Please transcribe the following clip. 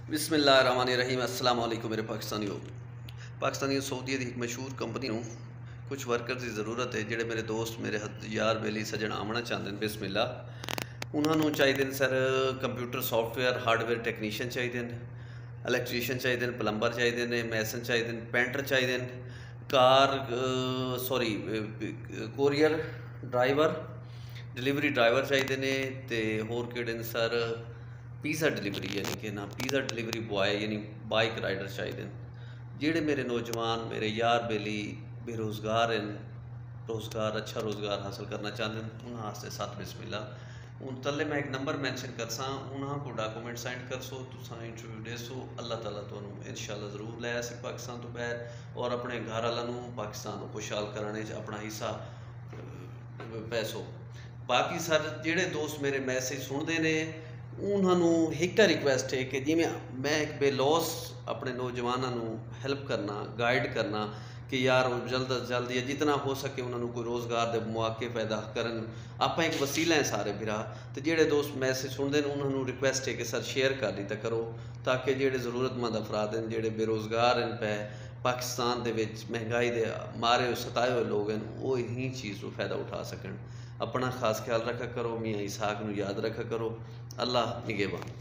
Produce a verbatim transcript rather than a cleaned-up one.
बिस्मिल्लाहिर्रहमानिर्रहीम। अस्सलाम वालेकुम मेरे पाकिस्तानियों। पाकिस्तानियों सऊदी दी एक मशहूर कंपनी नूं कुछ वर्कर्स की ज़रूरत है जिहड़े मेरे दोस्त मेरे यार बेली सजन आमना चाहते हैं। बिस्मिल्लाह उन्होंने चाहिए sir computer software hardware technician चाहिए, इलैक्ट्रीशियन चाहिए, प्लंबर चाहिए, मैसन चाहिए, पेंटर चाहिए, car sorry courier driver delivery driver चाहिए ने, ते होर किहड़े ने सर पीज़ा डिलीवरी यानी कि ना पीज़ा डिलीवरी बॉय यानी बाइक राइडर चाहिए। जेड़े मेरे नौजवान मेरे यार बेली बेरोज़गार हैं, रोज़गार अच्छा रोज़गार हासिल करना चाहते हैं, उन्होंने वास्ते सत बिस्मिल्लाह हूँ तले मैं एक नंबर मैंशन करसा, उन्होंने को डॉक्यूमेंट सेंड करसो, तुसा इंटरव्यू देसो, अल्लाह ताला तुहानू इंशाअल्लाह ज़रूर लै आसे पाकिस्तान तो बाहर और अपने घर वालों पाकिस्तान को खुशहाल कराने अपना हिस्सा पैसो। बाकी सर जेड़े दोस्त मेरे मैसेज सुनते ने उन्होंने एक रिक्वेस्ट है कि जिमें मैं एक बेलौस अपने नौजवानों हेल्प करना गाइड करना कि यार जल्द अज जल्द या जितना हो सके उन्होंने कोई रोज़गार के मौके पैदा करन। आप एक वसीला है सारे बिरा, तो जेड़े दोस्त मैसेज सुनते हैं उन्होंने रिक्वेस्ट है कि सर शेयर कर दी करो ताकि जेड़े ज़रूरतमंद अफराद हैं जेड़े बेरोज़गार हैं पै पाकिस्तान दे विच महंगाई दे मारे सताए हुए लोग हैं वो इन्हीं चीज़ को फ़ायदा उठा सकन। अपना खास ख्याल रखा करो, मियाँ इसहाक नू याद रखा करो। अल्लाह निगेबान।